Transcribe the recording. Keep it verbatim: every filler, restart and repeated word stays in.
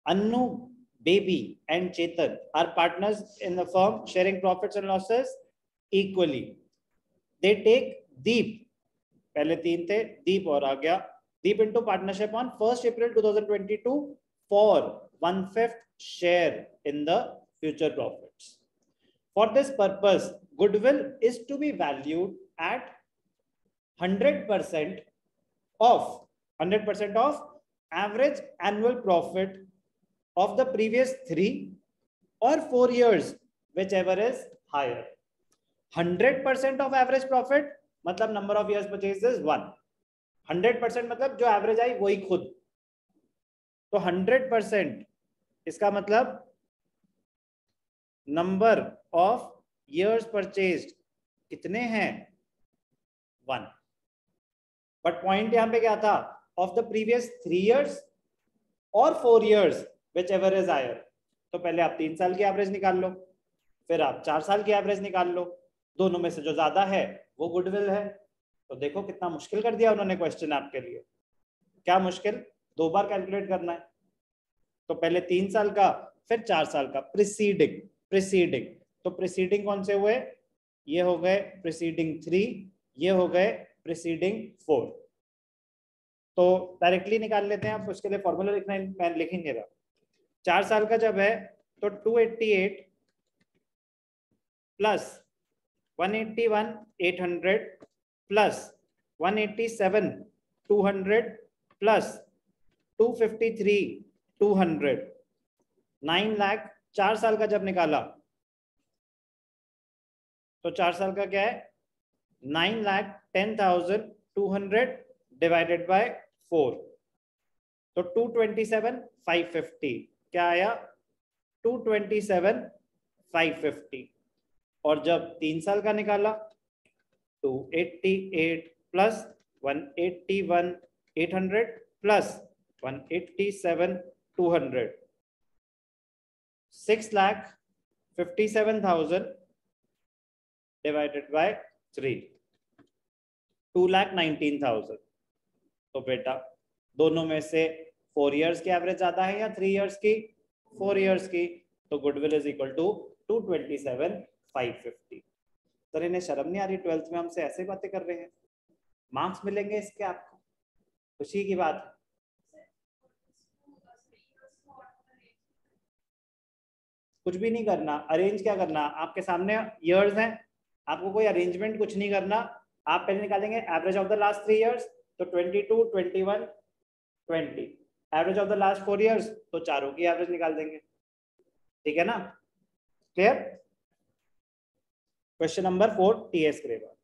Annu, Baby and Chetan are partners in the firm, sharing profits and losses equally. They take Deep, पहले तीन थे, Deep और आ गया, Deep into partnership on first April twenty twenty-two for one fifth share in the future profits. For this purpose, goodwill is to be valued at one hundred percent of one hundred percent of average annual profit of the previous three or four years, whichever is higher. one hundred percent of average profit मतलब number of years purchased is one. one hundred percent मतलब जो average आई वही खुद. तो one hundred percent इसका मतलब number of years purchased कितने हैं? one. But point यहाँ पे क्या था? Of the previous three years or four years, whichever is higher. तो पहले आप तीन साल की एवरेज निकाल लो, फिर आप चार साल की एवरेज निकाल लो, दोनों में से जो ज्यादा है वो गुडविल है. तो देखो कितना मुश्किल कर दिया उन्होंने क्वेश्चन आपके लिए. क्या मुश्किल? दो बार कैलकुलेट करना है. तो पहले तीन साल का, फिर चार साल का. प्रीसीडिंग प्रीसीडिंग तो प्रीसीडिंग कौन से हुए? ये हो गए प्रीसीडिंग थ्री, ये हो गए प्रीसीडिंग फोर. तो डायरेक्टली निकाल लेते हैं. आप उसके लिए फॉर्मूला लिखना है, मैं लिख ही नहीं रहा. चार साल का जब है तो two eighty eight plus one eighty one eight hundred plus one eighty seven two hundred plus two fifty three two hundred, nine lakh. चार साल का जब निकाला तो चार साल का क्या है? Nine lakh ten thousand two hundred divided by four. तो two twenty seven five fifty क्या आया? Two twenty seven five fifty. और जब तीन साल का निकाला two eighty eight plus one eighty one eight hundred plus one eighty seven two hundred, six lakh fifty seven thousand divided by three, two lakh nineteen thousand. तो बेटा दोनों में से फोर इयर्स की एवरेज ज्यादा है या थ्री इयर्स की? फोर इयर्स की. तो goodwill is equal to two twenty seven five fifty. Sir इन्हें शर्म नहीं आ रही? ट्वेल्थ में हमसे ऐसे बातें कर रहे हैं. मार्क्स मिलेंगे इसके आपको, खुशी की बात. कुछ भी नहीं करना. अरेंज क्या करना? आपके सामने इयर्स हैं, आपको कोई अरेंजमेंट कुछ नहीं करना. आप पहले निकालेंगे average of the last three years, तो twenty two, twenty one, twenty. Average of the last four years, तो चारों की एवरेज निकाल देंगे. ठीक है ना? Clear? Question number four T S graver.